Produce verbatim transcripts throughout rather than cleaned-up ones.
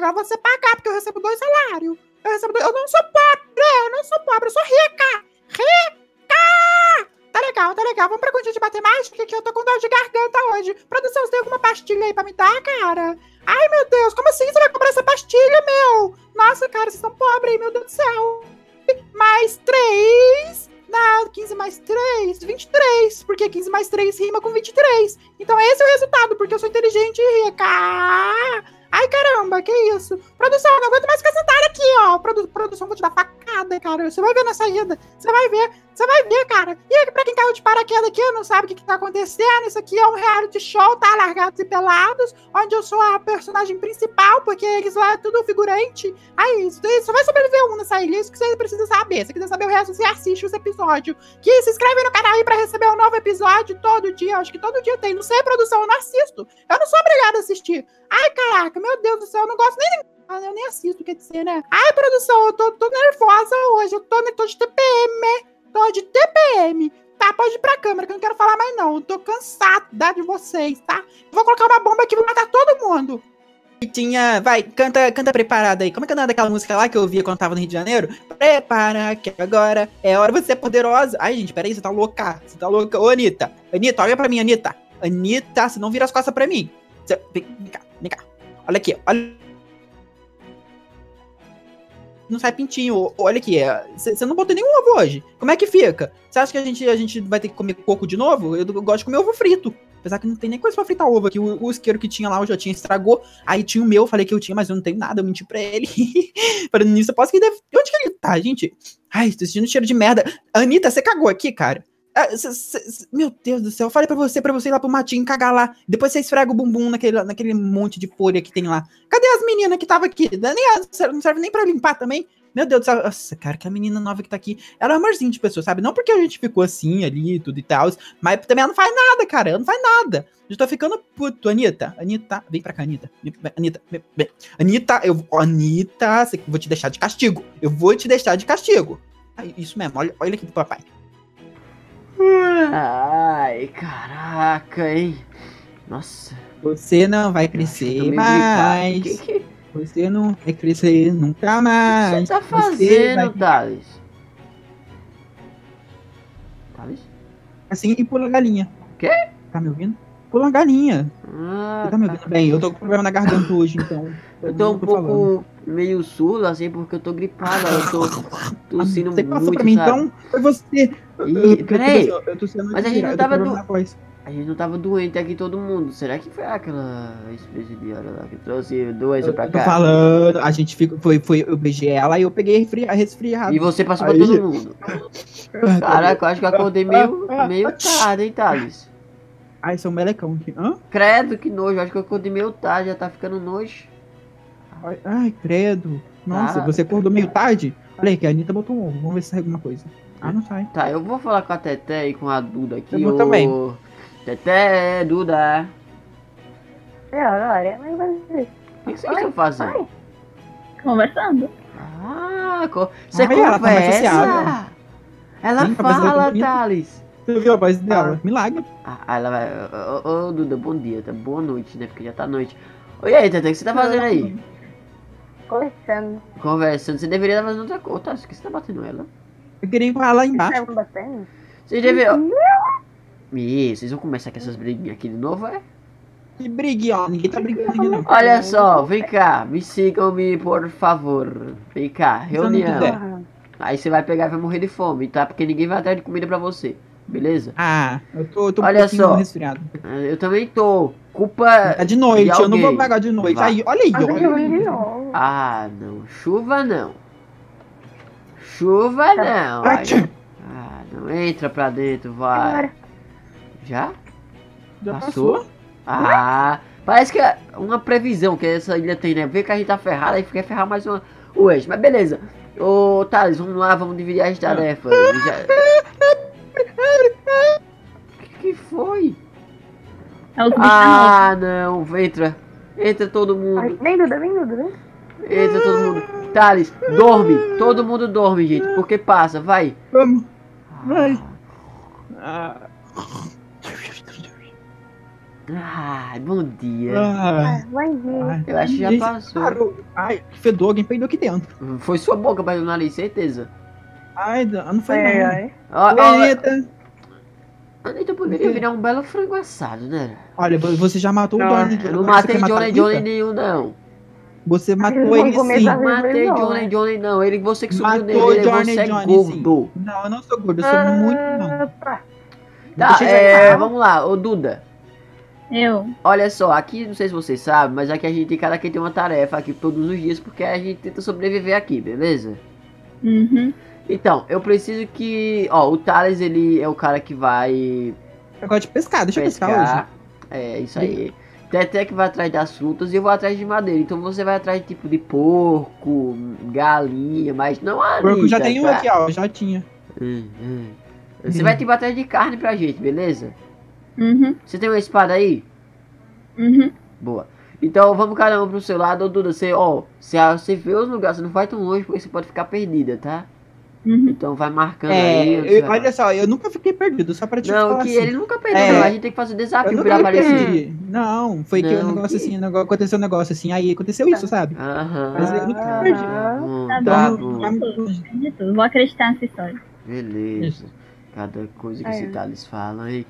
agora você pagar, porque eu recebo dois salários. Eu recebo dois... Eu não sou pobre, eu não sou pobre, eu sou rica. Rica! Tá legal, tá legal. Vamos pra continha de matemática, que eu tô com dor de garganta hoje. Produção, você tem alguma pastilha aí pra me dar, cara? Ai, meu Deus, como assim você vai comprar essa pastilha, meu? Nossa, cara, vocês estão pobres, meu Deus do céu. Mais três... Na quinze mais três, vinte e três. Porque quinze mais três rima com vinte e três. Então esse é o resultado, porque eu sou inteligente e rica. Ai, caramba, que isso? Produção, não aguento mais ficar sentada aqui, ó. Produ produção, vou te dar facada, cara. Você vai ver na saída. Você vai ver. Você vai ver, cara. E pra quem caiu de paraquedas aqui, não sabe o que, que tá acontecendo. Isso aqui é um reality show, tá? Largados e Pelados. Onde eu sou a personagem principal, porque eles lá é tudo figurante. Aí, isso, só vai sobreviver um nessa ilha. Isso que você precisa saber. Se quiser saber o resto, você assiste os episódios. Que se inscreve no canal aí pra receber um novo episódio todo dia. Acho que todo dia tem. Não sei, produção, eu não assisto. Eu não sou obrigada a assistir. Ai, caraca, meu Deus do céu, eu não gosto nem de... Ah, eu nem assisto, quer dizer, né? Ai, produção, eu tô, tô nervosa hoje. Eu tô, tô de T P M. Tô de T P M. Tá, pode ir pra câmera, que eu não quero falar mais, não. Eu tô cansada de vocês, tá? Vou colocar uma bomba aqui e vou matar todo mundo. Tinha, vai, canta, canta preparada aí. Como é que é o nome daquela música lá que eu ouvia quando tava no Rio de Janeiro? Prepara, que agora é hora de você é poderosa. Ai, gente, peraí, você tá louca. Você tá louca. Ô, Anitta. Anitta, olha pra mim, Anitta. Anitta, você não vira as costas pra mim. Você, vem, vem cá, vem cá. Olha aqui, olha. Não sai pintinho. Olha aqui, você não botou nenhum ovo hoje. Como é que fica? Você acha que a gente, a gente vai ter que comer coco de novo? Eu, eu gosto de comer ovo frito. Apesar que não tem nem coisa pra fritar ovo aqui. O, o isqueiro que tinha lá, o Jotinha estragou. Aí tinha o meu, falei que eu tinha, mas eu não tenho nada. Eu menti pra ele. Falando nisso, eu posso que ele deve... Onde que ele tá, gente? Ai, tô sentindo cheiro de merda. Anitta, você cagou aqui, cara? Ah, cê, cê, meu Deus do céu, eu falei pra você, pra você ir lá pro matinho cagar lá. Depois você esfrega o bumbum naquele, naquele monte de folha que tem lá. Cadê as meninas que tava aqui? Nem, não serve nem pra limpar também. Meu Deus do céu, nossa, cara, que a menina nova que tá aqui, ela é um amorzinho de pessoa, sabe? Não porque a gente ficou assim ali, tudo e tal, mas também ela não faz nada, cara, ela não faz nada. Eu tô ficando puto, Anitta, Anitta, vem pra cá, Anitta, Anitta, vem, vem. Anitta, eu, Anitta, eu vou te deixar de castigo, eu vou te deixar de castigo. Ai, isso mesmo, olha, olha aqui pro papai. Ai, caraca, hein? Nossa. Você não vai crescer mais. Que, que... Você não vai crescer nunca mais. O que você tá fazendo, vai... Thales? Thales? Assim e pula a galinha. Quê? Tá me ouvindo? Pula a galinha. Ah, Você tá me ouvindo tá. bem? Eu tô com problema na garganta hoje, então. Eu tô um pouco falando. meio surdo, assim, porque eu tô gripada. Eu tô tossindo você muito, passou pra mim, sabe? Então, foi você. Ih, peraí. Eu, eu tô sendo Mas a gente não tava do... voz. A gente não tava doente aqui todo mundo. Será que foi aquela ex-presidiária lá que trouxe doença pra cá? Eu tô falando, a gente ficou, foi, foi, eu beijei ela e eu peguei resfri, resfriado. E você passou aí... pra todo mundo. Caraca, eu acho que eu acordei meio, meio tarde, hein, Thales? Ai, sou um melecão aqui. Hã? Credo, que nojo. Acho que eu acordei meio tarde, já tá ficando nojo. Ai, ai credo. Nossa, tá. Você acordou meio tarde? Olha aí que a Anitta botou um ovo. Vamos ver se sai alguma coisa. Ah, não sai. Tá, eu vou falar com a Teté e com a Duda aqui. Eu vou também. Teté, Duda. É, olha, mas vai ver. O que vocês estão fazendo? Conversando. Ah, co... você Ai, conversa? Ela, tá ela Sim, fala, Thales. Você viu a voz dela? Ah. Milagre. Ah, ela vai... Ô, ô, ô, Duda, bom dia, tá? Boa noite, né? Porque já tá noite. Oi, aí, Teté, o que você tá fazendo aí? Conversando. Conversando. Você deveria estar fazendo outra coisa. Tá, por que você tá batendo ela? Eu queria empurrar lá embaixo. Você tá batendo? Vocês deveriam... Ih, vocês vão começar com essas briguinhas aqui de novo, é? Que brigue, ó. Ninguém tá brigando aqui, não. Olha só, vem cá. Me sigam-me, por favor. Vem cá, reunião. Aí você vai pegar e vai morrer de fome, tá? Porque ninguém vai atrás de comida pra você. Beleza? Ah, eu tô, eu tô olha um só, resfriado. Eu também tô. Culpa. É de noite, de eu não vou pagar de noite. Aí, olha aí, olha aí. Ah, não. Chuva não. Chuva não. Aí, ah, não. Entra pra dentro, vai. Já? Já passou? passou? Ah, parece que é uma previsão que essa ilha tem, né? Vê que a gente tá ferrado, aí quer ferrar mais uma o eixo. Mas beleza. Ô, Thales, vamos lá, vamos dividir as tarefas. Já... que, que foi? É ah, não. Entra. Entra todo mundo. Vem, Duda, vem, Duda, vem. Entra todo mundo. Thales, dorme. Todo mundo dorme, gente. Porque passa, vai. Vamos. Vai. Ah. Ai, bom dia. Ah, Ah, bom dia. ai, Eu acho que já gente, passou. parou. Ai, fedor, alguém peidou aqui dentro. Foi sua boca, mas no nariz, certeza. Ai, não foi Ai, não. ai. Ó, Oi, ó, Anitta. Anitta poderia virar um belo frango assado, né? Olha, você já matou Não, o Johnny. Eu não agora você matei quer matar Johnny a Johnny Anitta? nenhum, não. Você matou Eles vão ele comer sim. da- Matei não, Johnny é. Johnny, não. Ele, você que subiu Matou nele, Johnny você é Johnny gordo. sim. Não, eu não sou gordo, eu sou muito não. Ah, tá. Tá, Deixa eu é, jogar. vamos lá, ô Duda. Eu. Olha só, aqui, não sei se vocês sabem, mas aqui a gente, cada quem tem uma tarefa aqui todos os dias, porque a gente tenta sobreviver aqui, beleza? Uhum. Então, eu preciso que, ó, o Thales, ele é o cara que vai Eu gosto de pescar, deixa eu pescar hoje. pescar, é, isso aí. Teté que vai atrás das frutas e eu vou atrás de madeira, então você vai atrás de tipo de porco, galinha, mas não a Porco já Anitta, tem um tá? aqui, ó, já tinha. Hum, hum. Você vai tipo atrás de carne pra gente, beleza? Uhum. Você tem uma espada aí? Uhum. Boa. Então vamos cada um pro seu lado, ô Duda, você, ó, você, você vê os lugares, você não vai tão longe porque você pode ficar perdida, tá? Uhum. Então vai marcando É, aí. onde eu- você vai. olha só, eu nunca fiquei perdido, só pra te Não, falar que assim. ele nunca perdeu, É. não. A gente tem que fazer o Eu desafio pra nunca me aparecer. perdi. Não, foi que o Não, negócio que- assim, o negócio, aconteceu um negócio assim, aí aconteceu isso, sabe? Aham. Mas eu nunca me perdi. Tá bom, Tá tá Então, bom. vai me- Entendi tudo. Vou acreditar nessa história. Beleza. Cada coisa que É. esse Thales fala aí.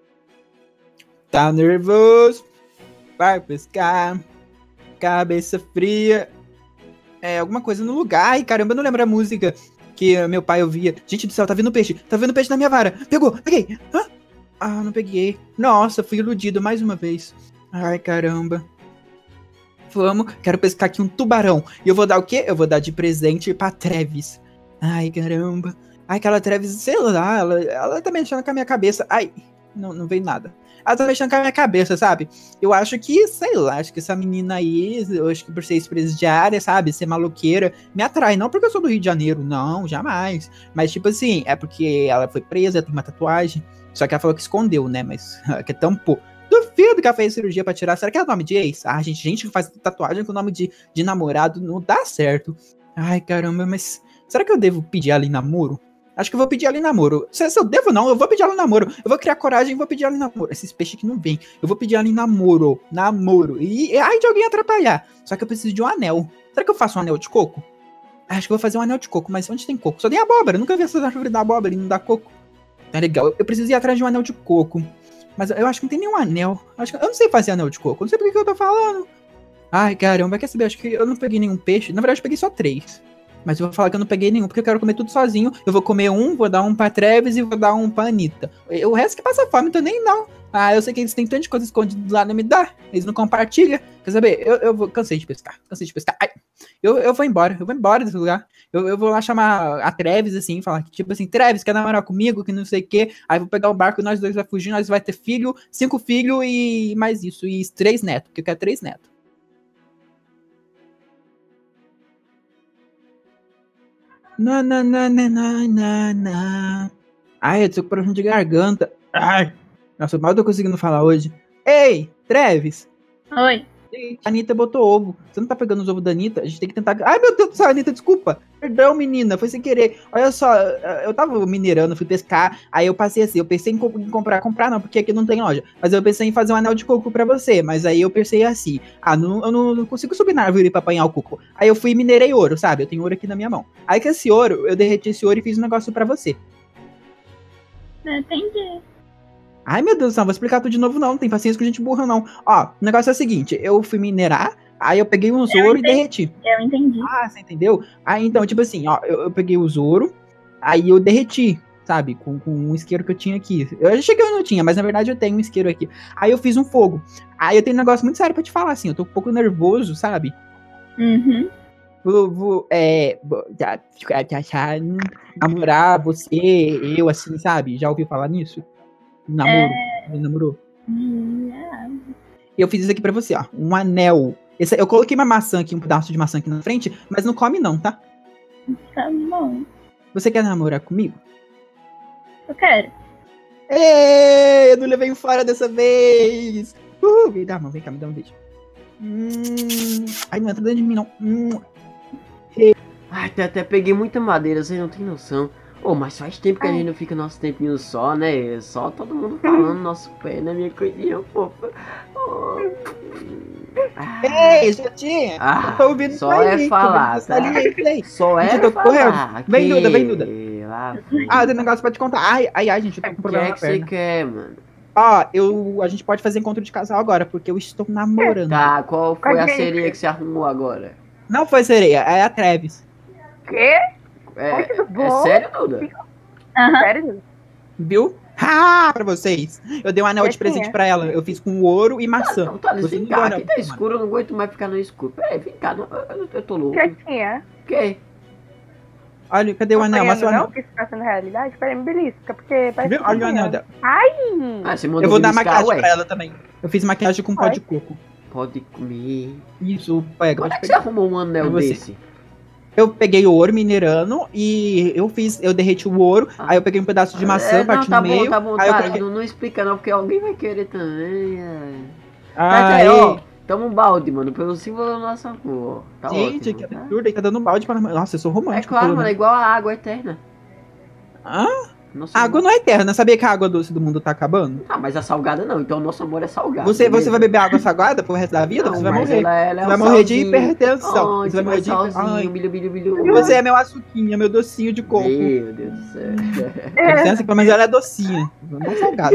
Tá nervoso, vai pescar, cabeça fria, é, alguma coisa no lugar. Ai, caramba, eu não lembro a música que eh, meu pai ouvia. Gente do céu, tá vindo peixe, tá vindo peixe na minha vara. Pegou, peguei. Hã? Ah, não peguei. Nossa, fui iludido mais uma vez. Ai, caramba. Vamos, quero pescar aqui um tubarão. E eu vou dar o quê? Eu vou dar de presente pra Travis. Ai, caramba. Ai, aquela Travis, sei lá, ela, ela tá mexendo com a minha cabeça. Ai, não, não veio nada. Ela tá mexendo com a minha cabeça, sabe? Eu acho que, sei lá, acho que essa menina aí, eu acho que por ser ex-presidiária, sabe? Ser maloqueira, me atrai. Não porque eu sou do Rio de Janeiro, não, jamais. Mas, tipo assim, é porque ela foi presa, tem uma tatuagem. Só que ela falou que escondeu, né? Mas que tampou. Duvido que ela fez cirurgia pra tirar. Será que é o nome de ex? Ah, gente, gente que faz tatuagem com o nome de, de namorado não dá certo. Ai, caramba, mas será que eu devo pedir ela em namoro? Acho que eu vou pedir ela em namoro. Se, se eu devo não, eu vou pedir ela em namoro. Eu vou criar coragem e vou pedir ela em namoro. Esses peixes que não vêm. Eu vou pedir ela em namoro. Namoro. E, e ai de alguém atrapalhar. Só que eu preciso de um anel. Será que eu faço um anel de coco? Acho que eu vou fazer um anel de coco. Mas onde tem coco? Só tem abóbora. Eu nunca vi essas árvores da abóbora e não dá coco. Tá legal. Eu, eu preciso ir atrás de um anel de coco. Mas eu acho que não tem nenhum anel. Acho que, eu não sei fazer anel de coco. Eu não sei por que que eu tô falando. Ai, caramba. Quer saber? Acho que eu não peguei nenhum peixe. Na verdade, eu peguei só três. Mas eu vou falar que eu não peguei nenhum, porque eu quero comer tudo sozinho. Eu vou comer um, vou dar um pra Travis e vou dar um pra Anitta. O resto que passa fome, então nem não. Ah, eu sei que eles têm tanta coisa escondida lá, não me dá. Eles não compartilham. Quer saber? Eu, eu vou, cansei de pescar. Cansei de pescar. Ai, eu, eu vou embora. Eu vou embora desse lugar. Eu, eu vou lá chamar a Travis, assim, falar que, tipo assim, Travis, quer namorar comigo? Que não sei o quê. Aí vou pegar o barco e nós dois vai fugir. Nós vai ter filho, cinco filhos e mais isso. E três netos, porque eu quero três netos. Na, na, na, na, na, na, na. Ai, eu tô com problema de garganta. Ai, nossa, mal tô conseguindo falar hoje. Ei, Travis. Oi. A Anitta botou ovo. Você não tá pegando os ovos da Anitta? A gente tem que tentar... Ai, meu Deus do céu, Anitta, desculpa. Perdão, menina, foi sem querer. Olha só, eu tava minerando, fui pescar. Aí eu passei assim, eu pensei em, comp- em comprar. Comprar não, porque aqui não tem loja. Mas eu pensei em fazer um anel de coco pra você. Mas aí eu pensei assim, ah, não, eu não, não consigo subir na árvore pra apanhar o coco. Aí eu fui e minerei ouro, sabe? Eu tenho ouro aqui na minha mão. Aí com esse ouro, eu derreti esse ouro e fiz um negócio pra você. Entendi. Ai, meu Deus do céu, não vou explicar tudo de novo não, não tem paciência com gente burra não. Ó, o negócio é o seguinte, eu fui minerar, aí eu peguei uns ouro e derreti. Eu entendi. Ah, você entendeu? Aí então, tipo assim, ó, eu, eu peguei os ouro, aí eu derreti, sabe, com, com um isqueiro que eu tinha aqui. Eu achei que eu não tinha, mas na verdade eu tenho um isqueiro aqui. Aí eu fiz um fogo. Aí eu tenho um negócio muito sério pra te falar, assim, eu tô um pouco nervoso, sabe? Uhum. Vou, vou, é, vou- já, já, já, já, hum, namorar você, eu, assim, sabe? Já ouviu falar nisso? Namoro. Você namorou? Yeah. Eu fiz isso aqui pra você, ó. Um anel. Esse, eu coloquei uma maçã aqui, um pedaço de maçã aqui na frente, mas não come não, tá? Tá bom. Você quer namorar comigo? Eu quero. Ê, eu não levei fora dessa vez! Uhul, vem dar, mão, vem cá, me dá um beijo. Hum, ai, não entra dentro de mim, não. Hum. Ai, até, até peguei muita madeira, vocês não tem noção. Pô, mas faz tempo que a gente não fica nosso tempinho só, né? Só todo mundo falando nosso pé, né, minha coisinha fofa. Oh. Ah, Ei, Jotinha! ah, Eu tô ouvindo só isso é aí, tô falar, ouvindo tá? isso ali, isso aí. Só é Gente, eu tô falar. Vem, que- Duda, vem, Duda. Lá, Ah, tem um negócio pra te contar. Ai, ai, ai, gente, eu tô com o que problema é na que você perna. quer, mano? Ó, eu, a gente pode fazer encontro de casal agora, porque eu estou namorando. Tá, qual foi a gente. sereia que você arrumou agora? Não foi sereia, é a Travis. Quê? É, Oi, tudo é bom? sério, Duda? Aham. Sério? Viu? Ah, pra vocês. Eu dei um anel de Quietinha. presente pra ela. Eu fiz com ouro e maçã. Não, Thales, Você vem não deu cá, anel aqui pra tá ela. escuro, eu não aguento mais ficar no escuro. Peraí, vem cá, não, eu, eu- eu tô louco. Quietinha. O quê? Olha, cadê o Tá anel? sonhando, Mostra o não? anel. Que isso tá sendo realidade? Peraí, me belisca, porque parece Viu? que tá Olha o anel sonhando. dela. Ai! Ah, você mandou Eu vou dar beliscar, maquiagem ué? pra ela também. Eu fiz maquiagem com pó de coco. Pode comer. Isso, pega. Onde pode é que você pegar. arrumou um anel É você. desse? Eu peguei o ouro minerando e eu fiz, eu derreti o ouro, Ah. aí eu peguei um pedaço de maçã, É, parti não, tá no bom, meio. tá bom, aí eu tá. coloquei- Não, não explica não, porque alguém vai querer também. É. Ah, Aí, ó, ei. toma um balde, mano, pelo símbolo do nosso amor. Tá Gente, ótimo, que tá? absurdo, aí tá dando balde pra... Nossa, eu sou É romântico. claro, pelo mano, é menos. igual a água eterna. Hã? Nosso A água amor- não é eterna, sabia que a água doce do mundo tá acabando? Ah, mas a salgada não, então o nosso amor é salgado. Você, você beleza? vai beber água salgada pro resto da vida? Não, você vai mas morrer. Ela, ela é Você um vai morrer de salzinho. hipertensão. Ai, Você vai morrer de hiper- salzinho, Ai, bilho, bilho, bilho. Você é meu açuquinha, meu docinho de coco. Meu Deus do céu. Com licença, pelo menos ela é docinha. Não salgada.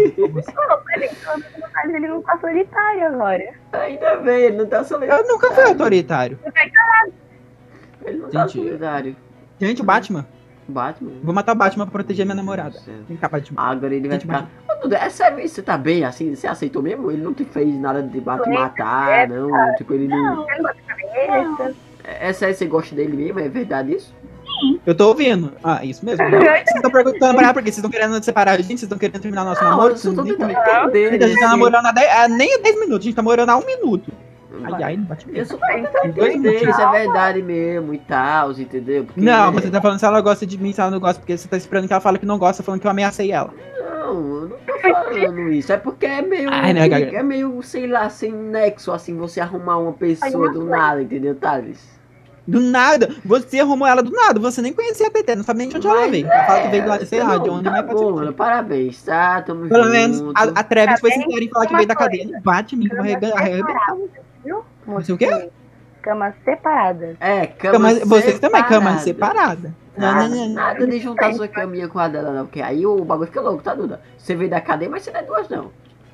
Mas ele não tá solitário agora. Ainda bem, ele não tá solitário. Eu nunca fui autoritário. Ele não tá Gente, solitário. Gente, o Batman. Batman. Vou matar o Batman pra proteger minha namorada. Meu Deus do céu. Vem cá, Batman. Agora ele vai Gente, ficar. Ô, Duda, é sério isso? Você tá bem assim? Você aceitou mesmo? Ele não te fez nada de bater matar, não? Tipo, ele não. Cabeça. É sério, você gosta dele mesmo? É verdade isso? Eu tô ouvindo. Ah, isso mesmo. Vocês estão perguntando pra ela porque vocês estão querendo separar a gente, vocês estão querendo terminar nosso Não, namoro. eu só tô vocês nem tentando comigo. entender. Gente, a gente tá assim. namorando há, dez, há nem dez minutos, a gente tá namorando há um minuto. Ai, ai, não bate Eu mesmo. só tô tentando Dois entender minutos. se é verdade mesmo e tal, entendeu? Porque, Não, né, você tá falando se ela gosta de mim, se ela não gosta, porque você tá esperando que ela fale que não gosta, falando que eu ameacei ela. Não, eu não tô falando isso. É porque é meio. Ai, né, Gaga? é meio, sei lá, sem nexo, assim, você arrumar uma pessoa do nada, entendeu, Thales? Do nada, você arrumou ela do nada, você nem conhecia a T T, não sabe nem de onde ela Mas veio. Ela fala que é, veio lá, sei lá, não, de onde, tá mas pode bom, ser. mano, parabéns, tá? Tamo Pelo junto. menos a, a Travis foi Tá bem? sincera em falar que Uma veio da coisa. cadeia. Bate em mim, vou arrega- arrebentar. Viu? Você o quê? Camas separadas. É, cama Cama, vocês também, cama separada. separada. Nada, Não, não, não. nada de juntar sua caminha com a dela, não, porque aí o bagulho fica louco, tá, Duda? Você veio da cadeia, mas você não é duas, não.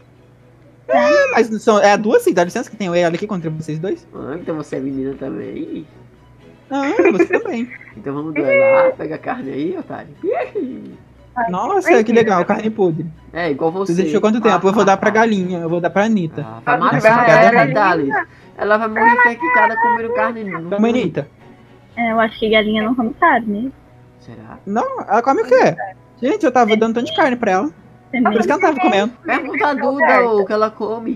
É, mas não são, é duas sim, dá licença que tem eu e ela aqui contra vocês dois. Ah, então você é menina também. Ih, Ah, você também. então vamos duelar, pega a carne aí, otário. Nossa, que legal, carne podre. É, igual você. Você deixou quanto tempo? Eu vou dar pra galinha, eu vou dar pra Anitta. Ah, vai Nossa, matar piada ela, ruim. Thales. Ela vai morrer infectada comendo carne. Não. Toma, Anitta. É, eu acho que galinha não come carne. Será? Não, ela come o quê? Gente, eu tava dando tanto de carne pra ela. Também. Por isso que ela tava comendo. Pergunta a Duda o que ela come.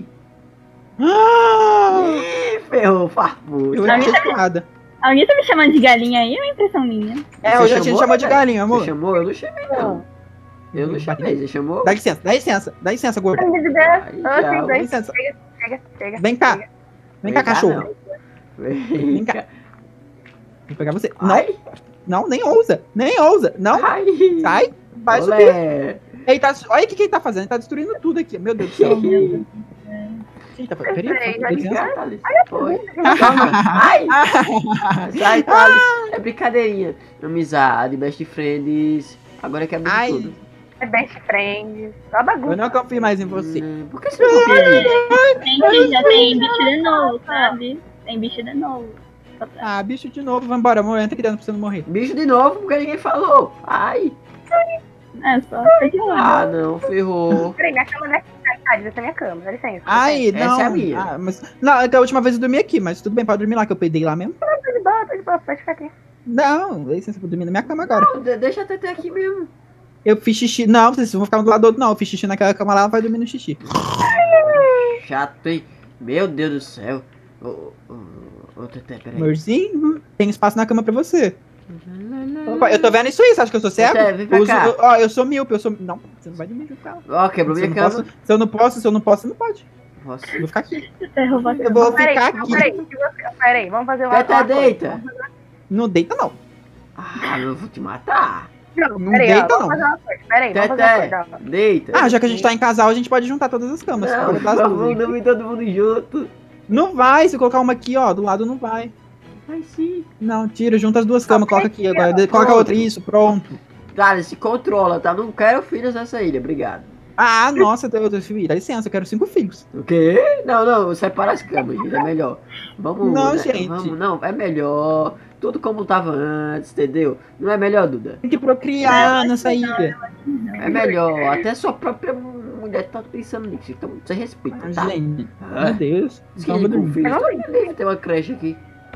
Ah, Ih, ferrou, farpou. eu ia chateada. Alguém tá me chamando de galinha aí? É uma impressão minha. É, Você eu já tinha chamou, chamado de velho? galinha, amor. Você chamou? Eu não chamei, não. Eu não chamei, você chamou? Dá licença, dá licença, dá licença, gorda. Ai, meu Deus. Ai, Ô, tchau. tem Dá dois. licença. Chega, chega. Vem cá. Vem cá, cachorro. Vem Vem cá. cá. Vou pegar você. Não, Ai, não, nem ousa. Nem ousa. Não, ai. sai. Vai subir. Olé. Ele tá, olha o que, que ele tá fazendo. Ele tá destruindo tudo aqui. Meu Deus do céu. O que ele tá fazendo? Peraí, Peraí, dá Vem licença. cá, Thales. Oi. Calma. Ai. Sai, Thales. É brincadeirinha. Amizade, best friends. Agora quebra de Ai. tudo. É best friend. Só Eu bagunça. não confio mais em você. Hum, Por que você não confia em mim? Gente, já tem bicho de novo, sabe? Tem bicho de novo. Só pra- Ah, bicho de novo. Vambora, amor. Entra aqui dentro pra você não morrer. Bicho de novo, porque ninguém falou. Ai. É, só fica de olho. Ah, não, ferrou. Peraí, minha cama não é Ai, essa é minha cama, dá licença. Ai, Essa não. é a minha. Ah, mas, não, é que a última vez eu dormi aqui, mas tudo bem, pode dormir lá, que eu peidei lá mesmo. Tô de boa, tô de boa, pode ficar aqui. Não, dá licença, eu vou dormir na minha cama agora. Não, de- deixa até ter aqui mesmo. Eu fiz xixi. Não, vocês vão ficar um do lado do outro, não. Eu fiz xixi naquela cama lá, vai dormir no xixi. Chato, hein? Meu Deus do céu. Ô, ô, ô, ô, Teté, peraí. Amorzinho, tem espaço na cama pra você. Opa, eu tô vendo isso aí, você acha que eu sou cego? Teté, vem pra Eu uso- cá. eu- Ó, eu sou míope, eu sou. Não, você não vai dormir junto com ela. Ó, quebrou Se eu, minha não cama. posso, se eu não posso, se eu não posso, você não pode. Nossa. Eu vou ficar aqui. Ferrou você. Eu vou Peraí, ficar não, aqui. peraí, se você- peraí, vamos fazer uma Teté, uma coisa. deita. Não deita, não. Ah, eu vou te matar. Não, Não peraí, ó, deita, vamos não. fazer uma coisa. Peraí, vamos fazer uma Teté, coisa. ó. deita. Ah, já que a gente tá em casal, a gente pode juntar todas as camas. Não, Bora das duas vamos aí. dormir todo mundo junto. Não vai, se colocar uma aqui, ó, do lado não vai. Vai sim. Não, tira, junta as duas camas, coloca aqui agora. de- Coloca a outra, isso, pronto. Cara, se controla, tá? Não quero filhos nessa ilha, obrigado. Ah, nossa, eu, eu, filho, dá licença, eu quero cinco filhos. O quê? Não, não, separa as camas, gente, é melhor. Vamos, Não, né, gente. Vamos, não, é melhor. Tudo como tava antes, entendeu? Não é melhor, Duda? Tem que procriar nessa ilha. É melhor. Até sua própria mulher tá pensando nisso. Então, você respeita, tá? Gente, Ah, meu Deus. diz que Então, eu vou ele com dormir. filhos. Então, tem uma creche aqui.